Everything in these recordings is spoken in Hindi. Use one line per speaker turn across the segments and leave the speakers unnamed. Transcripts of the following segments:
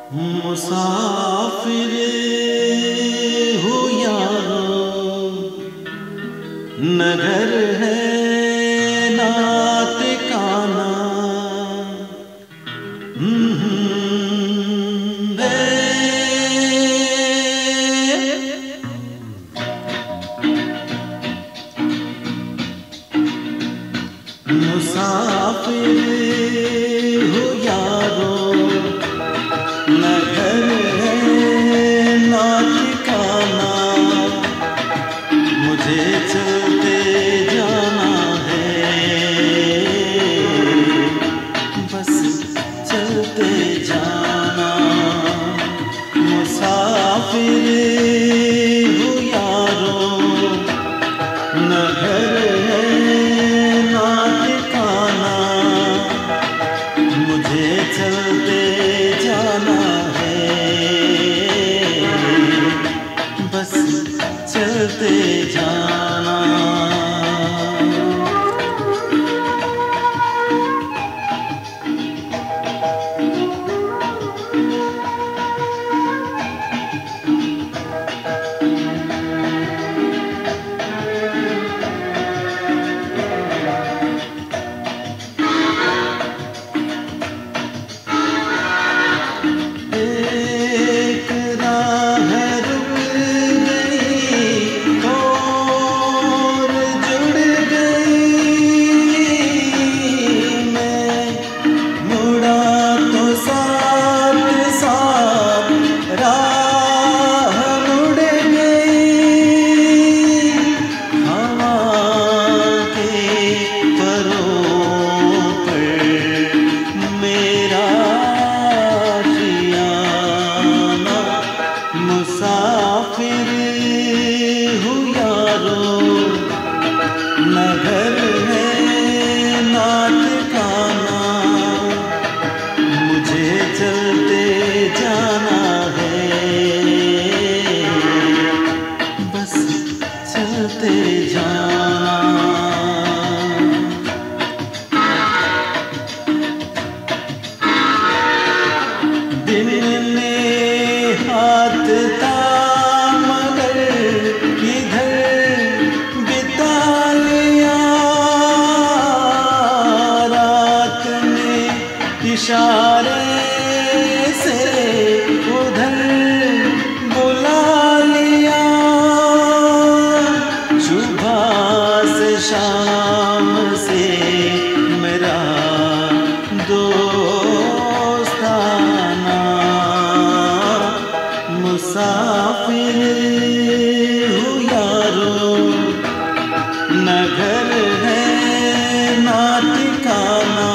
मुसाफिर हो यारो, न घर है ना ठिकाना। मुसाफिर हो यारो, न घर है ना ठिकाना। मुझे चलते जाना है, बस चलते जाना। मुसाफिर हो यारो, न घर है ना ठिकाना। मुझे चलते जाना है, बस चलते जाना। मुसाफिर हूँ यारो, न घर है ना ठिकाना। मुझे चलते जाना है, बस चलते जाना। दिन ने हाथ था मगर इधर बिता लिया, रात ने इशारे से उधर बुला लिया। सुबह से शाम से मेरा दोस्ताना। मुसाफिर हूँ यारो, न घर है ना ठिकाना।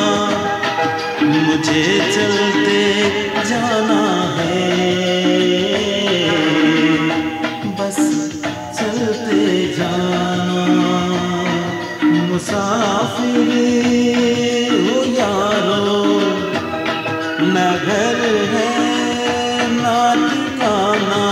मुझे चलते जाना है, बस चलते जाना। मुसाफिर हूँ यारो, न घर है ना ठिकाना।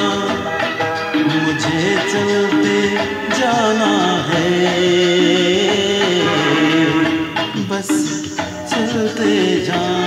मुझे चलते जाना है, बस चलते जाना।